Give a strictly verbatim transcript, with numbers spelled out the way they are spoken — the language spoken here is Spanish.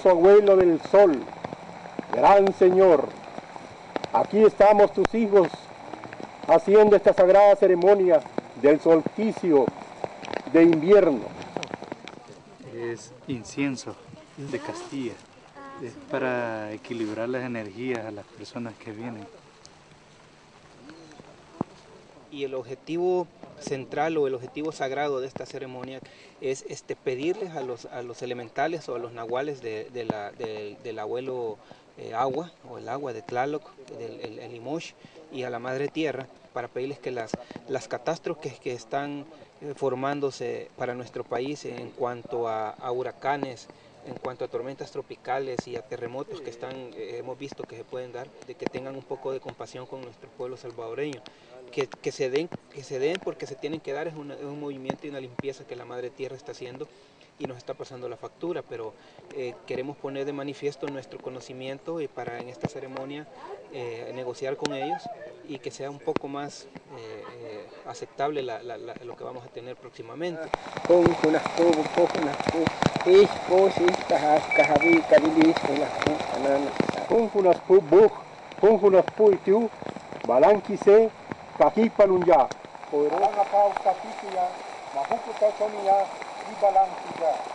poderoso abuelo del sol, gran Señor, aquí estamos tus hijos haciendo esta sagrada ceremonia del solsticio de invierno. Es incienso de Castilla, es para equilibrar las energías a las personas que vienen. Y el objetivo central o el objetivo sagrado de esta ceremonia es este, pedirles a los, a los elementales o a los nahuales de, de la, de, del abuelo eh, agua o el agua de Tlaloc, del el, el Imosh, y a la madre tierra, para pedirles que las, las catástrofes que están eh, formándose para nuestro país en cuanto a, a huracanes, en cuanto a tormentas tropicales y a terremotos que están, eh, hemos visto que se pueden dar, de que tengan un poco de compasión con nuestro pueblo salvadoreño, que, que, se, den, que se den porque se tienen que dar, es, una, es un movimiento y una limpieza que la Madre Tierra está haciendo y nos está pasando la factura, pero eh, queremos poner de manifiesto nuestro conocimiento y para en esta ceremonia eh, negociar con ellos y que sea un poco más eh, eh, aceptable la, la, la, lo que vamos a tener próximamente. Balanquise, Cajipalunya, Poderón Acá, Cajipa, Majuco Tachonia y Balanquilla.